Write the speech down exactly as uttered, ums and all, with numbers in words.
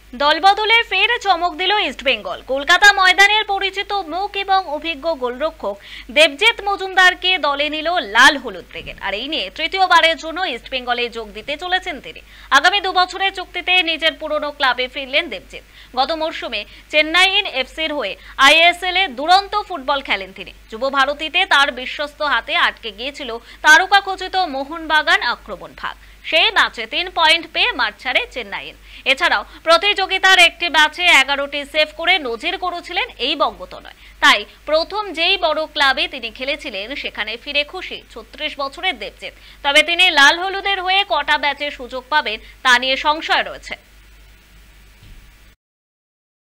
দলবদলে ফের চমক দিল ইস্টবেঙ্গল। কলকাতা ময়দানের পরিচিত মুখ এবং অভিজ্ঞ গোলরক্ষক দেবজিৎ মজুমদারকে দলে নিল লাল হলুদ ব্রিগেড। আর এই নিয়ে তৃতীয়বারের জন্য ইস্টবেঙ্গলে যোগ দিতে চলেছেন তিনি। আগামী দু বছরের চুক্তিতে নিজের পুরনো ক্লাবে ফিরলেন দেবজিৎ। গত মরশুমে চেন্নাইন এফসির হয়ে আইএসএল এ দুরন্ত ফুটবল খেলেন তিনি। যুব ভারতীতে তার বিশ্বস্ত হাতে আটকে গিয়েছিল তারকা খচিত মোহনবাগান আক্রমণ ভাগ। সেই ম্যাচে তিন পয়েন্ট পেয়ে মাঠ ছাড়ে চেন্নাইন। এছাড়াও প্রতিযোগিতার একটি ম্যাচে এগারোটি সেভ করে নজির করেছিলেন এই বঙ্গতনয়। তাই প্রথম যেই বড় ক্লাবে তিনি খেলেছিলেন সেখানে ফিরে খুশি ছত্রিশ বছরের দেবজিৎ। তবে তিনি লাল হলুদের হয়ে কটা ম্যাচে সুযোগ পাবেন তা নিয়ে সংশয় রয়েছে।